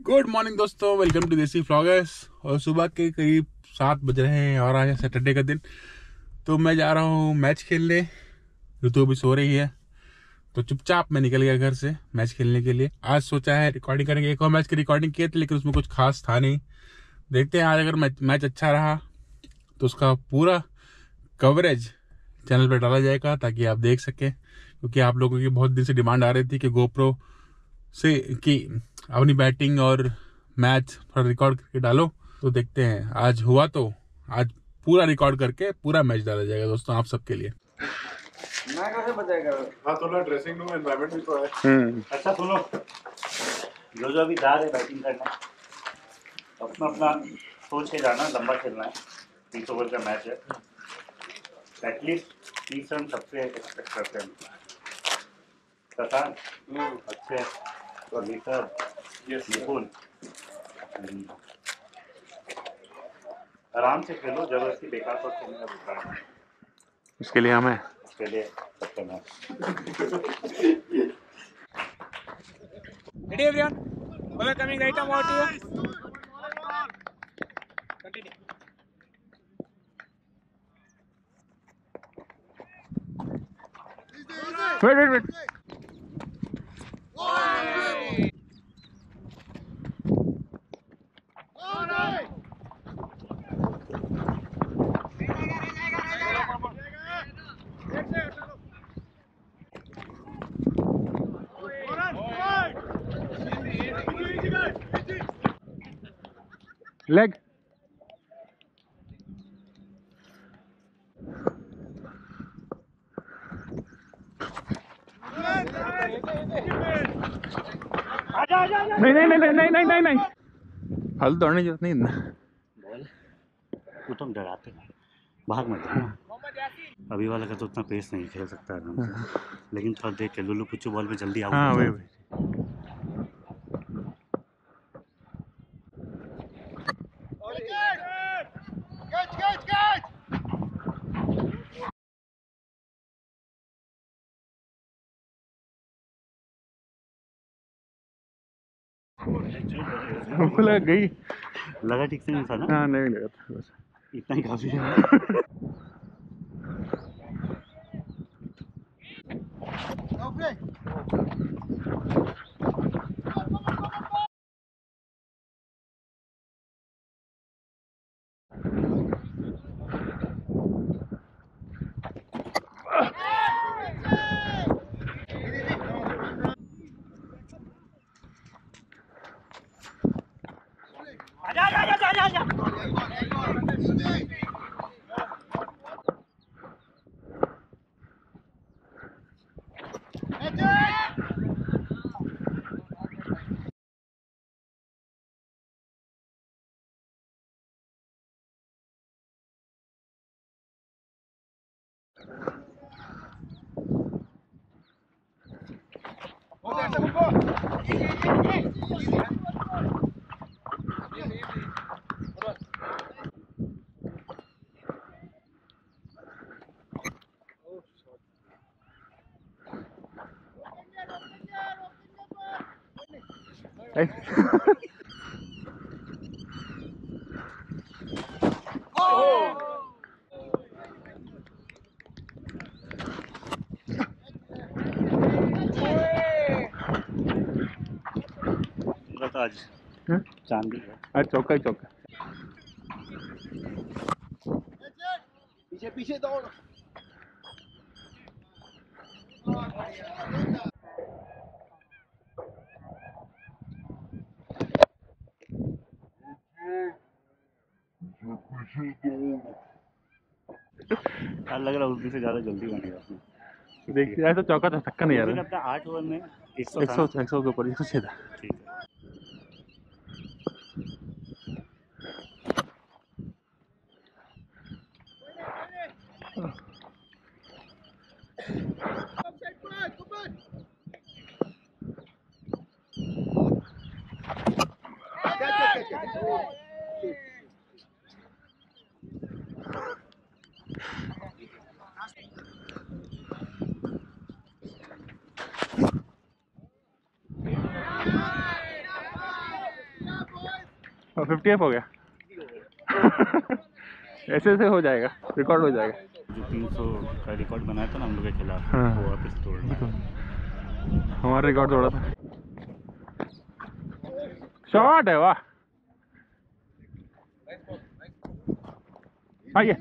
Good morning दोस्तों, welcome to Desi vloggers. और सुबह के करीब 7 बज रहे हैं और आज है सैटरडे का दिन। तो मैं जा रहा हूँ मैच खेलने। ऋतु अभी सो रही है तो चुपचाप मैं निकल गया घर से मैच खेलने के लिए। आज सोचा है रिकॉर्डिंग करेंगे, एक और मैच की रिकॉर्डिंग किए थे लेकिन उसमें कुछ खास था नहीं। देखते हैं आज अगर मैच अच्छा रहा तो उसका पूरा कवरेज चैनल पर डाला जाएगा ताकि आप देख सकें, क्योंकि आप लोगों की बहुत दिन से डिमांड आ रही थी कि गोप्रो से कि अपनी बैटिंग और मैच थोड़ा रिकॉर्ड करके डालो। तो देखते हैं आज हुआ तो आज पूरा रिकॉर्ड करके पूरा मैच डाला जाएगा दोस्तों आप सबके लिए। मैं कैसे बचाएगा? हाँ, थोड़ा ड्रेसिंग रूम एनवायरनमेंट भी तो है। अच्छा सुनो, जो अभी जा रहे बैटिंग करने, अपना अपना सोच के जाना। लंबा खेलना है, 30 ओवर का मैच है। एटलीस्ट 30 रन सबसे एक्सपेक्ट करते हैं। कसान अच्छे और लीटर निपुण, आराम से खेलो, जबरदस्ती बेकार पर खेलने का बेकार है। उसके लिए हमें उसके लिए सब करना है। Ready everyone? Bowler coming right arm out to you. Continue. wait. Leg. नहीं हल दौड़ने की जरूरत नहीं बॉल वो तो हम डराते हैं, भाग मत जाना। अभी वाला का तो उतना पेस नहीं खेल सकता आराम से, लेकिन थोड़ा देख के लुल्लू पुच्चू बॉल पे जल्दी आउट हाँ हो वही जाए। वही। हमको लगा गई। लगा ठीक से नहीं था ना? हाँ नहीं लगा था बस। इतना ही काफी है। तो आज चांदी है। आज चौका ही चौका। पीछे पीछे दौड़। आज लग रहा है उस दिन से ज्यादा जल्दी बन गया उसने। देखिए ऐसा चौका था, छक्का नहीं आ मुझे रहा। लगता है 8 ओवर में 100 था। 100 के ऊपर 106 था। ठीक है। और 50 हो गया। ऐसे ऐसे हो जाएगा, रिकॉर्ड हो जाएगा। जो 300 का रिकॉर्ड बनाया था ना हम लोग के खिलाफ, हाँ। वो वापस तोड़ना है। हमारा रिकॉर्ड तोड़ा था। शॉट है, वाह। आइए।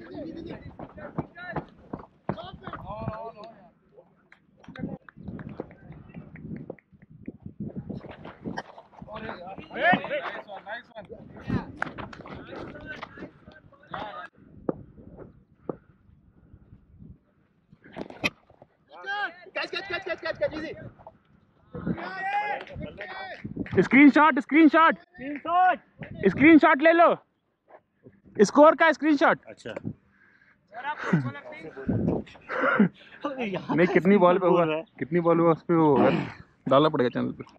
स्क्रीनशॉट स्क्रीनशॉट स्क्रीनशॉट ले लो, स्कोर का स्क्रीनशॉट। अच्छा नहीं, कितनी बॉल पे हुआ, कितनी बॉल हुआ उस पे वो होगा, डालना पड़ेगा चैनल पे।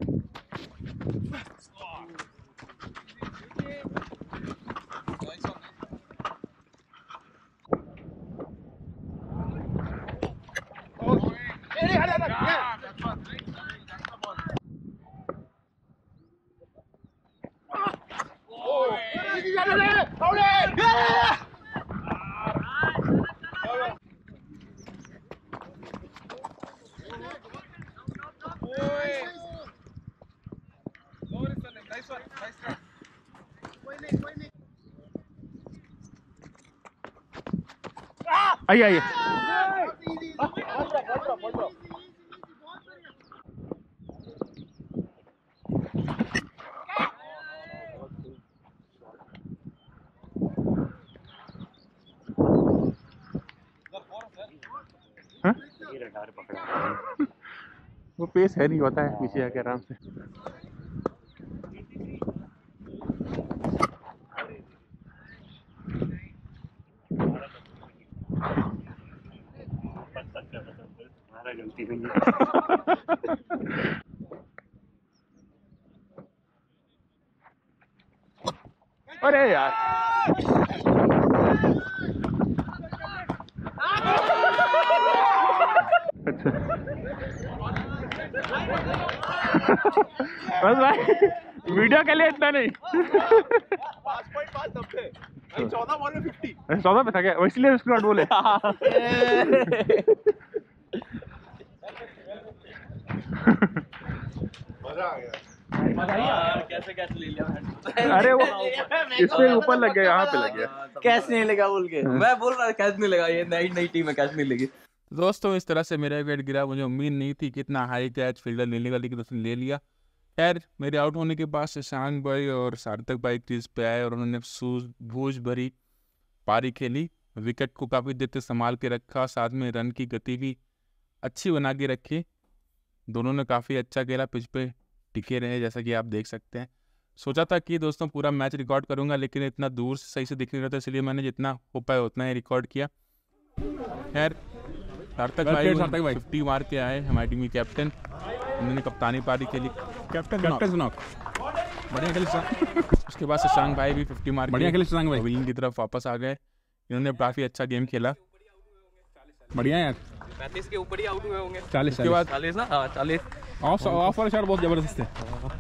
आइए आइए। ये रडार पकड़ा। वो पेस है नहीं, होता है पीछे आके आराम से। हमारा गलती नहीं है। अरे यार, अच्छा बस भाई, वीडियो के लिए इतना नहीं। 14 बॉल में 50। 14 पे था क्या, इसलिए उसके बाद बोले। मजा आ गया। कैसे कैसे ले लिया। अरे वो इससे ऊपर लग गया, यहाँ पे लग गया। कैच नहीं लगा बोल के मैं बोल रहा था कैच नहीं लगा, ये नई नई टीम है, कैच नहीं लगी। दोस्तों इस तरह से मेरा विकेट गिरा, मुझे उम्मीद नहीं थी कि इतना हाई कैच फील्डर लेने का, लेकिन उसने ले लिया। खैर मेरे आउट होने के बाद शशांक भाई और सार्थक भाई क्रीज पे आए और उन्होंने सूझबूझ भरी पारी खेली, विकेट को काफ़ी देर तक संभाल के रखा, साथ में रन की गति भी अच्छी बना के रखी। दोनों ने काफ़ी अच्छा खेला, पिच पे टिके रहे जैसा कि आप देख सकते हैं। सोचा था कि दोस्तों पूरा मैच रिकॉर्ड करूंगा, लेकिन इतना दूर से सही से दिख नहीं रहा था, इसलिए मैंने जितना हो पाया उतना ही रिकॉर्ड किया। खैर सार्थक भाई 50 मार के आए, हमारी टीम के कैप्टन, उन्होंने कप्तानी पारी खेली। कैप्टन नॉक बढ़िया खेले। उसके बाद शशांक भाई भी 50 मार बढ़िया खेले, शशांक भाई विलिंग की तरफ वापस आ गए। इन्होंने काफ़ी अच्छा गेम खेला, बढ़िया यार। 35 के ऊपर ही आउट हुए होंगे। 40 के बाद 40 ना, हाँ 40। ऑफ वाले शॉट बहुत जबरदस्त थे।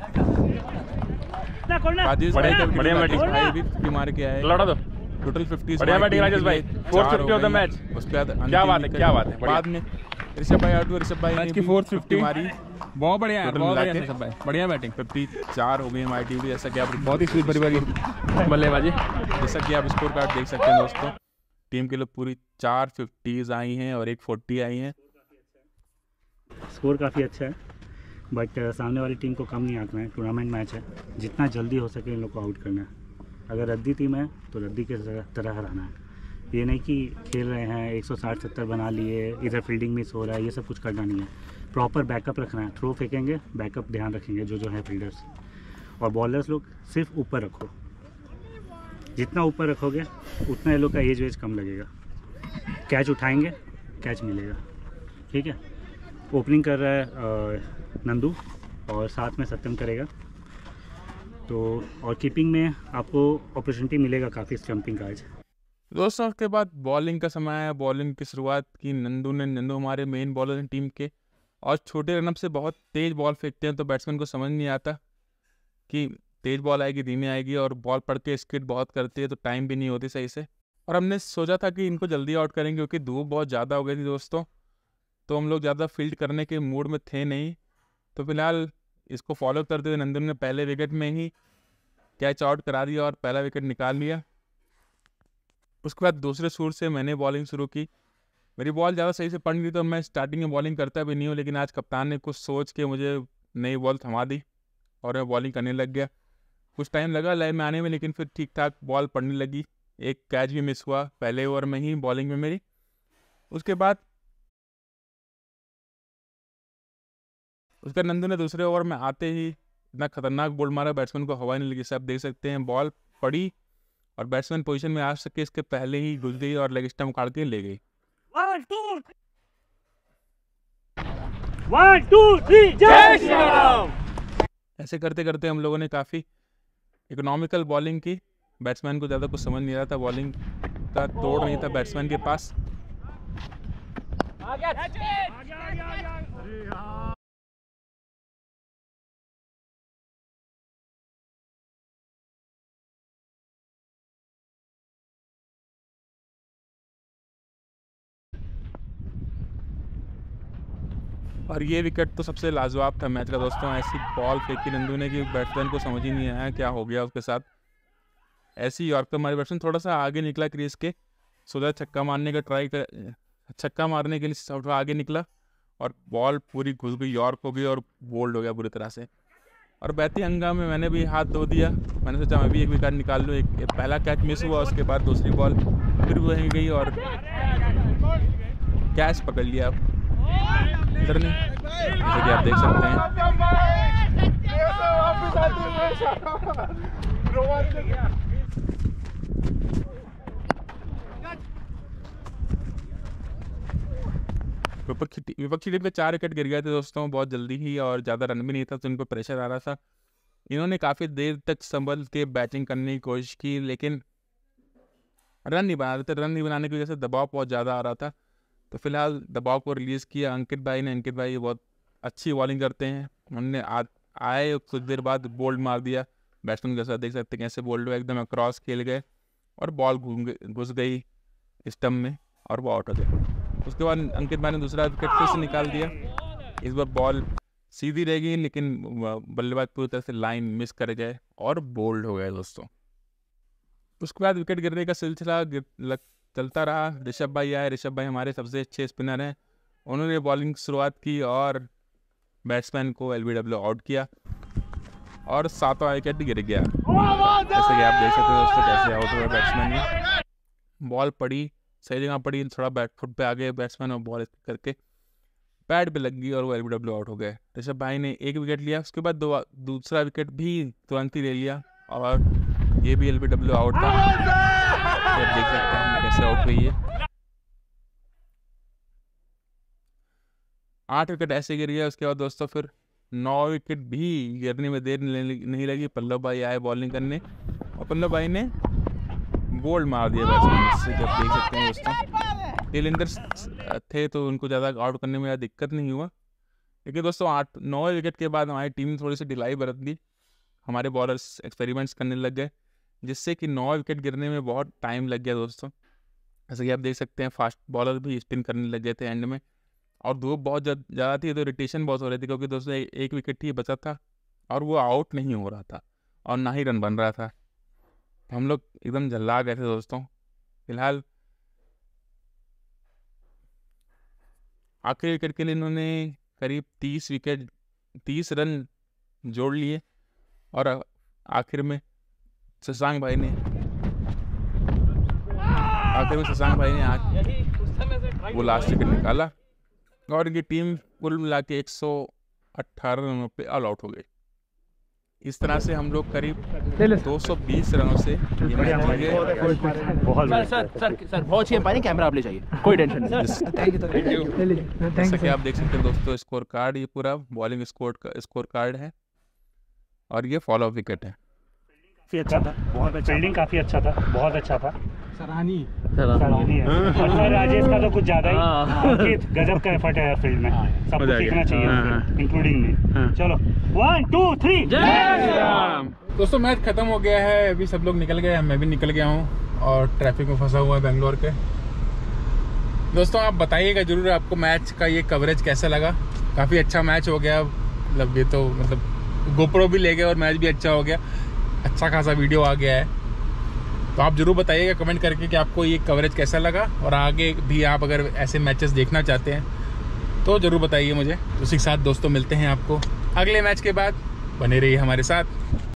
बढ़िया बैटिंग भाई भी 50 मार के आए, लड़ा दो। टोटल 50। बढ़िया बैटिंग राजेश भाई, 450 ऑफ द मैच। उसके बाद क्या बात है, क्या बात है। बाद में ऋषभ भाई आउट हुए, ऋषभ भाई मैच ने की भी 450 मारी, बहुत बढ़िया यार, बहुत बढ़िया ऋषभ भाई, बढ़िया बैटिंग। 54 हो गई हमारी टीम की, जैसा कि आप बहुत ही स्वीट भरी बल्लेबाजी। जैसा कि आप स्कोर कार्ड देख सकते हैं दोस्तों, टीम के लिए पूरी 4 50s आई हैं और एक 40 आई हैं। स्कोर काफ़ी अच्छा है, बट सामने वाली टीम को कम नहीं आंकना है। टूर्नामेंट मैच है, जितना जल्दी हो सके इन लोग को आउट करना है। अगर रद्दी टीम है तो रद्दी के तरह हराना है। ये नहीं कि खेल रहे हैं 160-70 बना लिए, इधर फील्डिंग मिस हो रहा है, ये सब कुछ करना नहीं है। प्रॉपर बैकअप रखना है, थ्रो फेंकेंगे बैकअप ध्यान रखेंगे जो है फील्डर्स और बॉलर्स लोग सिर्फ ऊपर रखो। जितना ऊपर रखोगे उतना ये लोग का एज वेज कम लगेगा, कैच उठाएंगे कैच मिलेगा। ठीक है, ओपनिंग कर रहा है नंदू और साथ में सत्यम करेगा, तो और कीपिंग में आपको अपॉर्चुनिटी मिलेगा काफ़ी स्टंपिंग का आज। दोस्तों उसके बाद बॉलिंग का समय आया, बॉलिंग की शुरुआत की नंदू हमारे मेन बॉलर हैं टीम के, और छोटे रनअप से बहुत तेज़ बॉल फेंकते हैं, तो बैट्समैन को समझ नहीं आता कि तेज़ बॉल आएगी धीमी आएगी, और बॉल पड़ के स्किड बहुत करती है तो टाइम भी नहीं होती सही से। और हमने सोचा था कि इनको जल्दी आउट करेंगे क्योंकि धूप बहुत ज़्यादा हो गई थी दोस्तों, तो हम लोग ज़्यादा फील्ड करने के मूड में थे नहीं। तो फिलहाल इसको फॉलो करते हुए नंदन ने पहले विकेट में ही कैच आउट करा दिया और पहला विकेट निकाल लिया। उसके बाद दूसरे सुर से मैंने बॉलिंग शुरू की। मेरी बॉल ज़्यादा सही से पड़ गई तो मैं स्टार्टिंग में बॉलिंग करता भी नहीं हूँ, लेकिन आज कप्तान ने कुछ सोच के मुझे नई बॉल थमा दी और मैं बॉलिंग करने लग गया। कुछ टाइम लगा लाइन में आने में, लेकिन फिर ठीक ठाक बॉल पड़ने लगी। एक कैच भी मिस हुआ पहले ओवर में ही बॉलिंग में मेरी। उसके बाद नंदू ने दूसरे ओवर में आते ही इतना खतरनाक बोल्ड मारा, बैट्समैन को हवा नहीं लगी। सब देख सकते हैं बॉल पड़ी और बैट्समैन पोजीशन में आ सके इसके पहले ही घुस गई और लेग स्टंप उखाड़ के ले गई। 1 2 3 जय श्री राम। ऐसे करते करते हम लोगों ने काफ़ी इकोनॉमिकल बॉलिंग की। बैट्समैन को ज़्यादा कुछ समझ नहीं रहा था, बॉलिंग का तोड़ नहीं था बैट्समैन के पास। और ये विकेट तो सबसे लाजवाब था मैच का दोस्तों। ऐसी बॉल फेंकी नंदू ने कि बैट्समैन को समझ ही नहीं आया क्या हो गया उसके साथ। ऐसी यॉर्कर मारी, बैट्समैन थोड़ा सा आगे निकला क्रीज के, सोचा छक्का मारने का ट्राई कर, छक्का मारने के लिए थोड़ा आगे निकला और बॉल पूरी घुस गई, यॉर्क हो गई और बोल्ड हो गया बुरी तरह से। और बैती हंगामे में मैंने भी हाथ धो दिया। मैंने सोचा मैं भी एक विकेट निकाल लूँ। एक पहला कैच मिस हुआ, उसके बाद दूसरी बॉल फिर वहीं गई और कैच पकड़ लिया इधर ने, जैसे कि आप देख सकते हैं। विपक्षी टीम पे 4 विकेट गिर गए थे दोस्तों बहुत जल्दी ही, और ज़्यादा रन भी नहीं था तो उनको प्रेशर आ रहा था। इन्होंने काफ़ी देर तक संभल के बैटिंग करने की कोशिश की, लेकिन रन नहीं बना रहे थे। रन नहीं बनाने की वजह से दबाव बहुत ज़्यादा आ रहा था। तो फिलहाल दबाव को रिलीज़ किया अंकित भाई ने। अंकित भाई बहुत अच्छी बॉलिंग करते हैं। उन्होंने आए कुछ देर बाद बोल्ड मार दिया बैट्समैन के साथ। देख सकते हैं कैसे बोल्ड हुआ, एकदम अक्रॉस खेल गए और बॉल घुस गई स्टंप में और वो आउट हो गया। उसके बाद अंकित भाई ने दूसरा विकेट फिर से निकाल दिया। इस बार बॉल सीधी रह गई, लेकिन बल्लेबाज पूरी तरह से लाइन मिस कर गए और बोल्ड हो गए दोस्तों। उसके बाद विकेट गिरने का सिलसिला चलता रहा। ऋषभ भाई आए। ऋषभ भाई हमारे सबसे अच्छे स्पिनर हैं। उन्होंने बॉलिंग शुरुआत की और बैट्समैन को LBW आउट किया और 7वां विकेट गिर गया। जैसे कि आप देख सकते हो दोस्तों कैसे आउट हुआ बैट्समैन ने। बॉल पड़ी सही जगह पड़ी, थोड़ा बैट फुट पे आ गए बैट्समैन और बॉल करके पैड पे लग गई और वो LBW आउट हो गए। ऋषभ भाई ने 1 विकेट लिया। उसके बाद दूसरा विकेट भी तुरंत ही ले लिया और ये भी LBW आउट था। आप देख सकते हैं कैसे आउट हुई है। 8 विकेट ऐसे गिर गया। उसके बाद दोस्तों फिर 9 विकेट भी गिरने में देर नहीं लगी। पल्लव भाई आए बॉलिंग करने और पल्लव भाई ने बोल्ड मार दिया बैट्समैन से। जब देख सकते हैं दोस्तों टेलेंडर्स थे तो उनको ज़्यादा आउट करने में दिक्कत नहीं हुआ। लेकिन दोस्तों 8-9 विकेट के बाद हमारी टीम थोड़ी सी ढिलाई बरत दी। हमारे बॉलर्स एक्सपेरिमेंट्स करने लग गए, जिससे कि 9 विकेट गिरने में बहुत टाइम लग गया दोस्तों। जैसे कि आप देख सकते हैं फास्ट बॉलर भी स्पिन करने लग गए थे एंड में, और धूप बहुत ज़्यादा थी तो इरिटेशन बहुत हो रही थी, क्योंकि दोस्तों 1 विकेट ही बचा था और वो आउट नहीं हो रहा था और ना ही रन बन रहा था। हम लोग एकदम झल्ला गए थे दोस्तों। फिलहाल आखिरी विकेट के लिए इन्होंने करीब 30 रन जोड़ लिए और आखिर में शशांक भाई ने वो लास्ट विकेट निकाला और इनकी टीम कुल मिला के 118 रनों पे ऑल आउट हो गई। इस तरह से हम लोग करीब 220 रनों से ये मैच जीत गए। बहुत सर बहुत अच्छी अंपायरिंग, कैमरा आप ले जाइए, कोई टेंशन नहीं। जैसा कि आप देख सकते हैं दोस्तों स्कोर कार्ड, ये पूरा बॉलिंग स्कोर कार्ड है और ये फॉलो विकेट है। अच्छा था, बहुत अच्छा, फील्डिंग काफी अच्छा था, बहुत अच्छा था, सराहनीय है। राजेश का तो कुछ ज्यादा ही अंकित गजब का एफर्ट है फील्ड में, सबको सीखना चाहिए इंक्लूडिंग में। चलो 1 2 3 जय श्री राम। दोस्तों मैच ख़त्म हो गया है, अभी सब लोग निकल गए हैं, मैं भी निकल गया हूँ और ट्रैफिक में फंसा हुआ है बेंगलोर के। दोस्तों आप बताइएगा ज़रूर आपको मैच का ये कवरेज कैसा लगा। काफ़ी अच्छा मैच हो गया, मतलब ये तो मतलब गोप्रो भी ले गए और मैच भी अच्छा हो गया, अच्छा खासा वीडियो आ गया है। तो आप ज़रूर बताइएगा कमेंट करके कि आपको ये कवरेज कैसा लगा, और आगे भी आप अगर ऐसे मैचेस देखना चाहते हैं तो ज़रूर बताइए मुझे। उसी के साथ दोस्तों मिलते हैं आपको अगले मैच के बाद, बने रहिए हमारे साथ।